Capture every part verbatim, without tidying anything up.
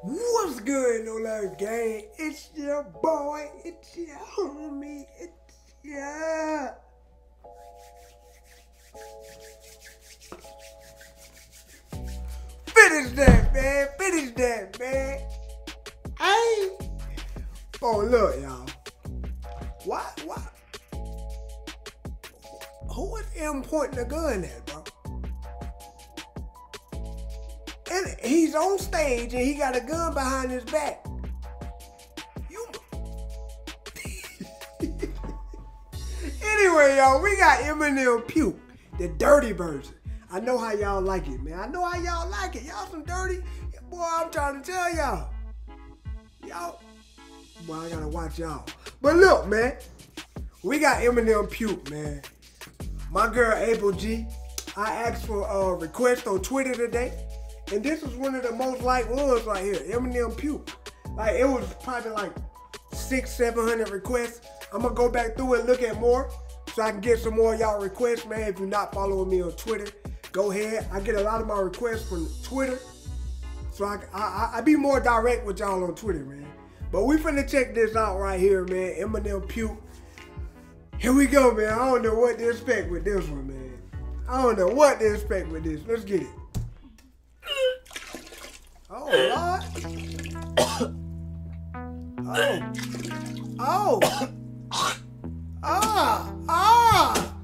What's good, no love gang? It's your boy, it's your homie, it's your... Finish that, man, finish that, man. Hey! Oh, look, y'all. Why, why? Who is M pointing the gun at, bro? And he's on stage and he got a gun behind his back. You. Anyway, y'all, we got Eminem Puke, the dirty version. I know how y'all like it, man. I know how y'all like it. Y'all some dirty. Boy, I'm trying to tell y'all. Y'all. Boy, I gotta watch y'all. But look, man. We got Eminem Puke, man. My girl, April G. I asked for a request on Twitter today. And this was one of the most liked ones right here, Eminem Puke. Like, it was probably like six, seven hundred requests. I'm gonna go back through and look at more so I can get some more of y'all requests, man. If you're not following me on Twitter, go ahead. I get a lot of my requests from Twitter. So I, I, I be more direct with y'all on Twitter, man. But we finna check this out right here, man. Eminem Puke. Here we go, man. I don't know what to expect with this one, man. I don't know what to expect with this. Let's get it. Oh, Lord. Oh. Oh. Ah. Ah.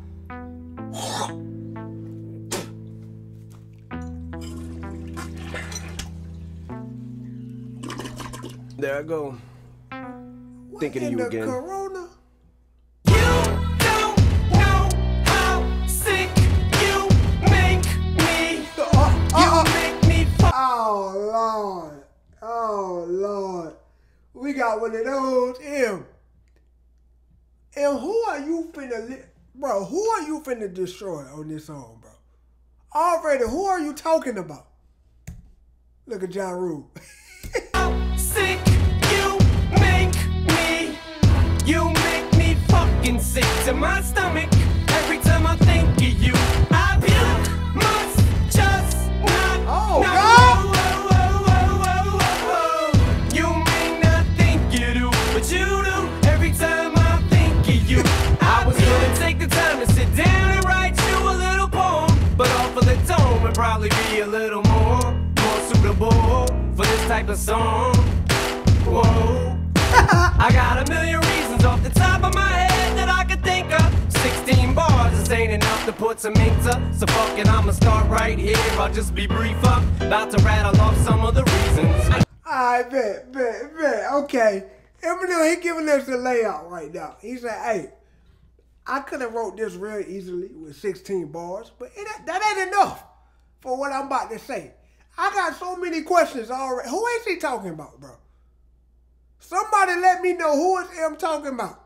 There I go. What Thinking of you the again. Corona? You don't know how sick you make me. Uh, uh, You uh, make me fuck. Oh, Lord. Oh, Lord. We got one of those. M. M, who are you finna... Li bro, who are you finna destroy on this song, bro? Already, who are you talking about? Look at Ja Rule. How sick you make me. You make me fucking sick to my stomach. Every time I think of you, I puke. Must just not Oh, know. God. Whoa, whoa, whoa, whoa, whoa. You may not think you do, but you do. Every time I think of you, I was gonna take the time to sit down and write you a little poem, but off of the tone would probably be a little more, more suitable for this type of song. Whoa. I got a million reasons off the top of my head that I could think of. Sixteen bars, this ain't enough to put some ink to. So fuck it, I'ma start right here. I'll just be brief up, about to rattle off some of the reasons. I bet, bet, bet. Okay. Eminem, he giving us the layout right now. He said, hey, I could have wrote this real easily with sixteen bars, but it, that ain't enough for what I'm about to say. I got so many questions already. Who is he talking about, bro? Somebody let me know who is M talking about.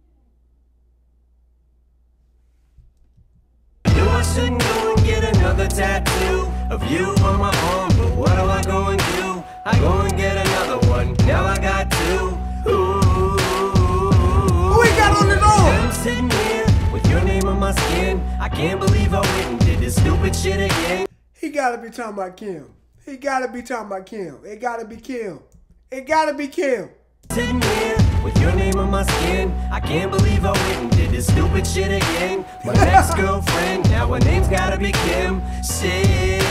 Knew I shouldn't go and get another tattoo of you on my arm, but what do I go and do? I go and get another one. Now I got two. Ooh. Who he got on his arm? I'm sitting here with your name on my skin. I can't believe I went and did this stupid shit again. He gotta be talking about Kim. He gotta be talking about Kim. It gotta be Kim. It gotta be Kim. Sitting here with your name on my skin. I can't believe I went and did this stupid shit again. My ex-girlfriend, now her name's gotta be Kim. Shit.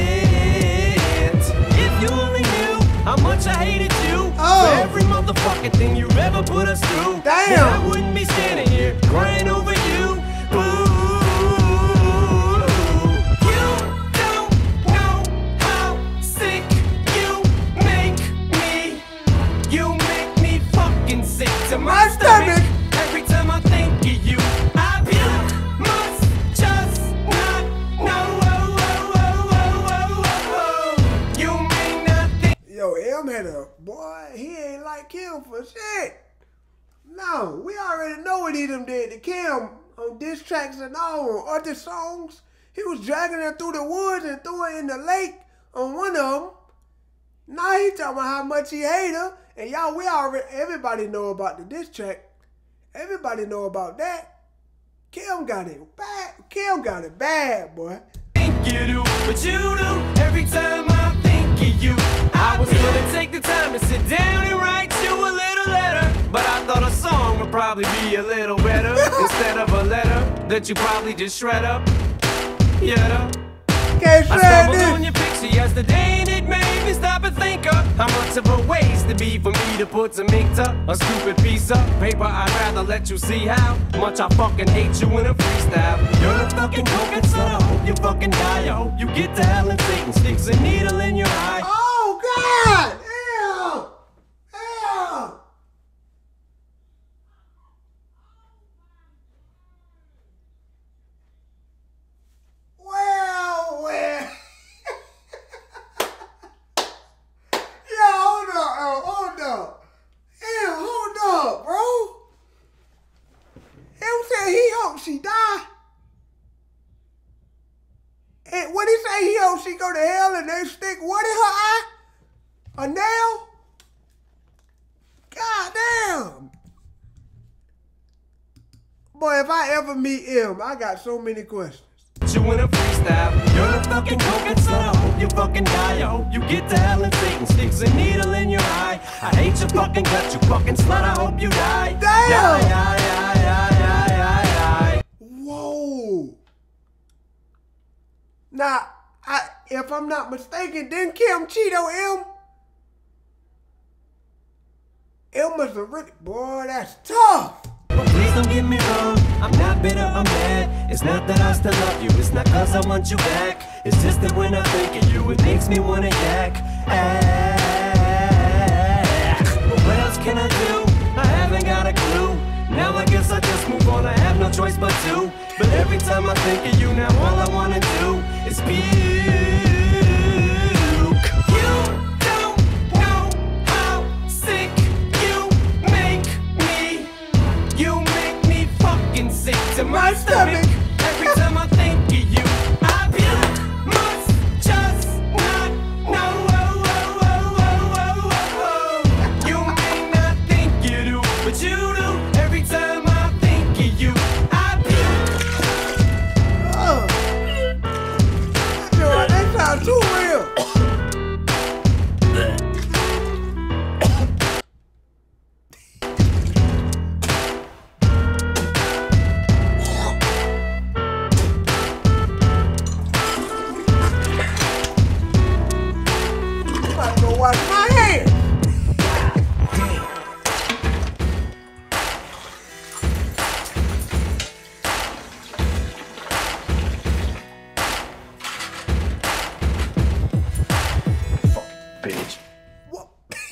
If you only knew how much I hated you, Oh. for every motherfucking thing you ever put us through, Damn. then I wouldn't be standing here crying over you. Boo. To my stomach, every time I think of you, I puke. Must just not know. Whoa, whoa, whoa, whoa, whoa, whoa. You may not think. Yo, M had a boy, he ain't like Kim for shit. No, we already know what he done did to Kim on diss tracks and all on other songs. He was dragging her through the woods and threw her in the lake on one of them. Now he talking about how much he hate her. And y'all, we already, everybody know about the diss track. Everybody know about that. Kim got it bad. Kim got it bad, boy. Think you do, but you do. Every time I think of you, I was gonna take the probably be a little better instead of a letter that you probably just shred up. Yeah. Can't I shred stumbled this. on your picture yesterday and it made me stop and think of how much of a waste to be for me to put some ink to a stupid piece of paper. I'd rather let you see how much I fucking hate you in a freestyle. You're a fucking coconut slut, I hope you fucking die. I hope you get to hell and Satan sticks a needle in your eye. Oh God! Ew! Ew! Well, well. Yo, hold up, oh, hold up. Ew, hold up, bro. Him said he hopes she die. And what he say? He hopes she go to hell and they stick what in her eye? A nail? God damn. Boy, if I ever meet him, I got so many questions. You in a freestyle. You're a fucking coconut slut, I hope you fucking die. I hope you get to hell and Satan sticks a needle in your eye. I hate your fucking guts, you fucking slut, I hope you die. Damn! Yeah, yeah, yeah, yeah, yeah, yeah, yeah. Whoa. Now, I, if I'm not mistaken, didn't Kim cheat on M? M was a really, boy, that's tough. But please don't get me wrong, I'm not bitter, I'm mad. It's not that I still love you, it's not cause I want you back. It's just that when I think of you, it makes me wanna yak. Ah, but what else can I do? I haven't got a clue. Now I guess I just move on, I have no choice but to. But every time I think of you, now all I wanna do is puke. You don't know how sick you make me. You make me fucking sick to my stomach. Every time I think of you, I puke. Must just not know. You may not think you do, but you do. Every time I think of you, I puke. Oh. Yo, that sounds too real. I'm about to go wash my hands. Bitch. What?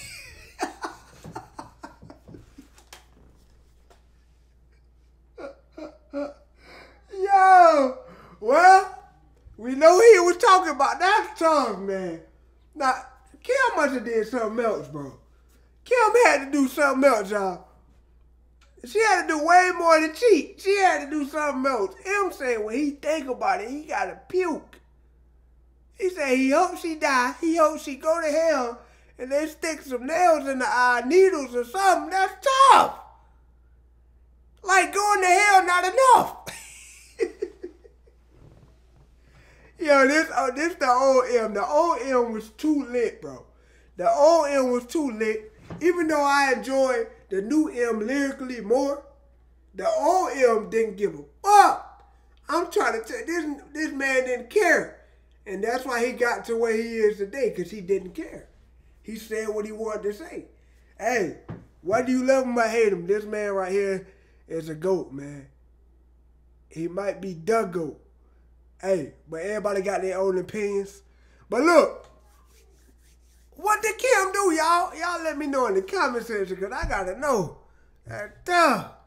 Yo, well, we know he was talking about that tough, man. Now, Kim must have did something else, bro. Kim had to do something else, y'all. She had to do way more than cheat. She had to do something else. M said when he think about it, he got to puke. He said he hopes she die. He hopes she go to hell and they stick some nails in the eye, needles or something. That's tough. Like going to hell, not enough. Yo, this oh, this the old M. The old M was too lit, bro. The old M was too lit. Even though I enjoy the new M lyrically more, the old M didn't give a fuck. I'm trying to tell this this man didn't care. And that's why he got to where he is today, because he didn't care. He said what he wanted to say. Hey, whether you love him or hate him, this man right here is a GOAT, man. He might be the GOAT. Hey, but everybody got their own opinions. But look, what did Kim do, y'all? Y'all let me know in the comment section, because I got to know. That's tough.